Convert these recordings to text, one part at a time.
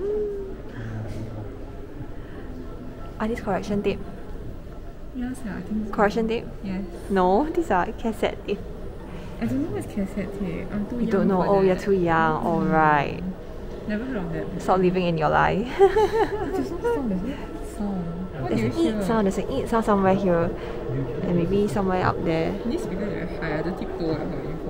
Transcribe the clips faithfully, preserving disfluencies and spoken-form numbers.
Are these correction tape? Yes, yeah, I think so. Correction tape? Yes. No, these are cassette tape. I don't know what's cassette tape. I'm too You young don't know? for Oh, that. you're too young. Mm. Alright. Never heard of that. Stop living in your lie. There's no song, there's no song. What There's do an you hear? eat sound, there's an eat sound somewhere here. And maybe somewhere up there. This speaker very high, I don't tiptoe at her info.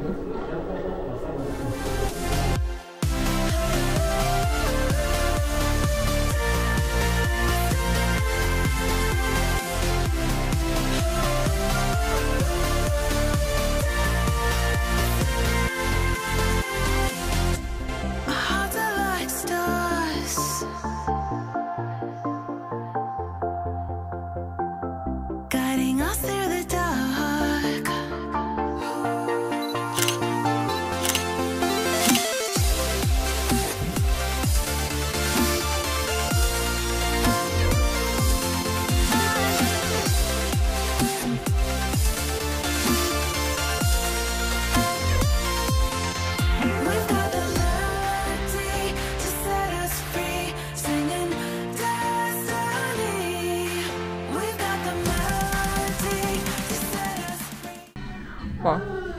Guiding us through the dark. We've got the melody to set us free, singing destiny. We've got the melody to set us free. Wow.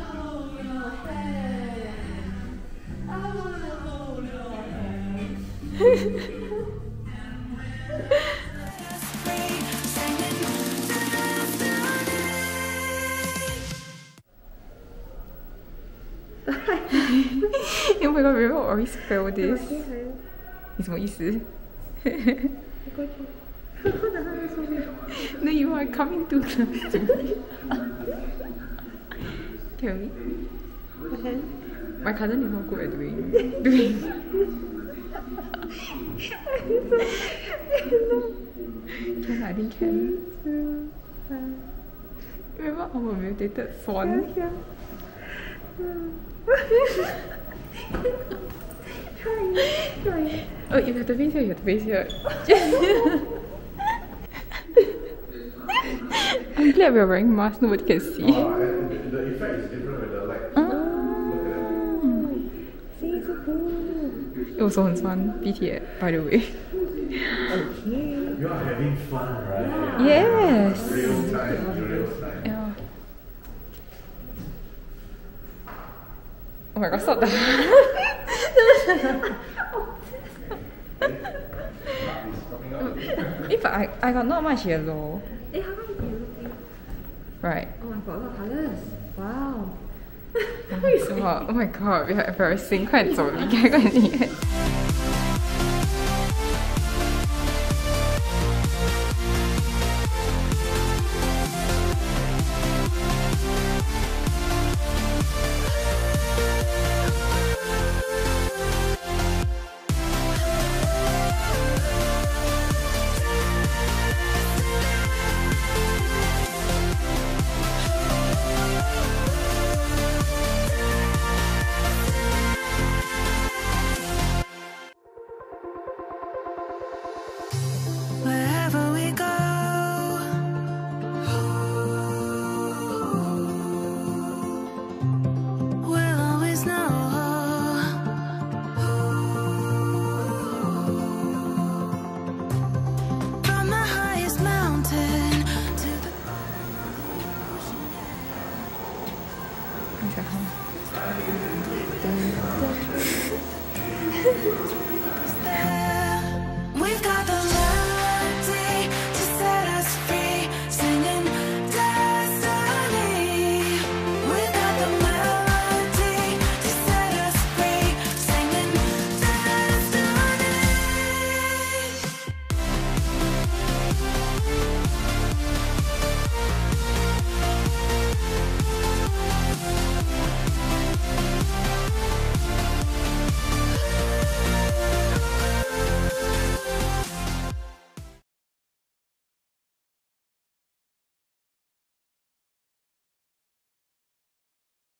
Oh my god, remember I always spell this? 你什么意思？ No, you are coming too close to me. Tell me. My cousin is not good at doing doing. Can I think can. Remember our mutated swan? Oh, you have to face here, you have to face here. I'm glad we're wearing masks, nobody can see. Oh, and the, the effect is different with the light. Ah. See, so cool. It was on fun, B T S, by the way. Okay. You are having fun, right? Yes! Real time, real time. Yeah. Oh my god, stop that. If I, I got not much yellow. Eh, how come you looking? Right. Oh, I've got a lot of colours. Wow. Oh my god, oh my god, we are embarrassing. 快走，离开，快离开。 Wherever we go, we'll always know. From the highest mountain to the Where's your hand? there.